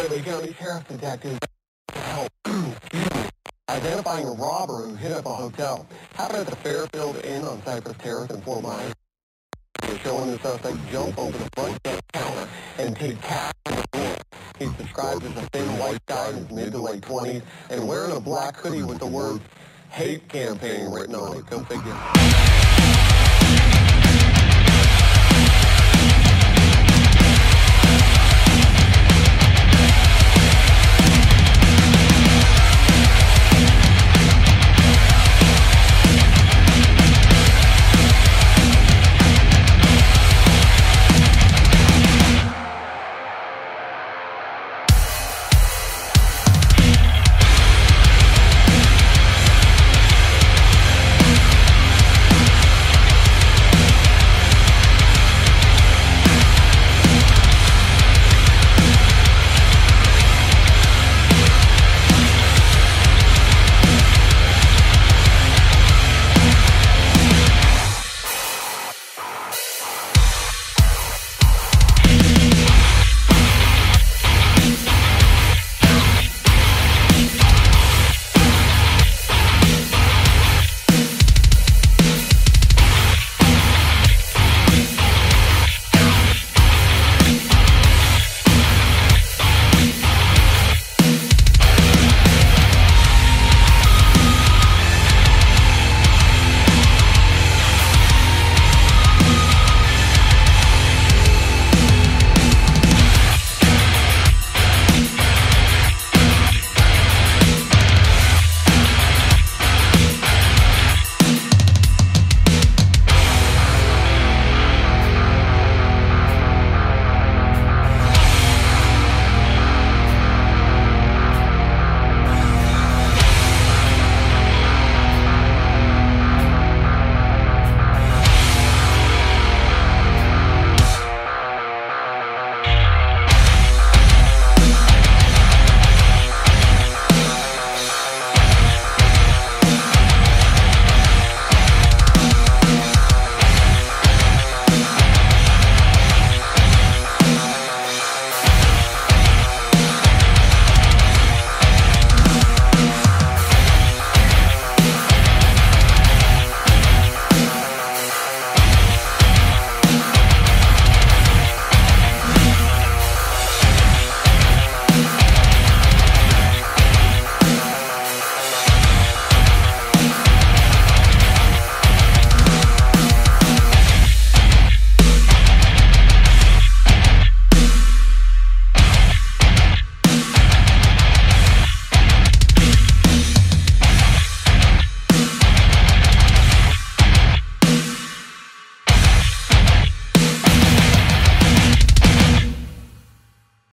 Miami County Sheriff detectives help identifying a robber who hit up a hotel. Happened at the Fairfield Inn on Cypress Terrace in Fort Myers. They're showing the suspect jump over the front desk counter and take cash from the floor. He's described as a thin white guy in his mid to late 20s and wearing a black hoodie with the words "Hate Campaign" written on it. Go figure.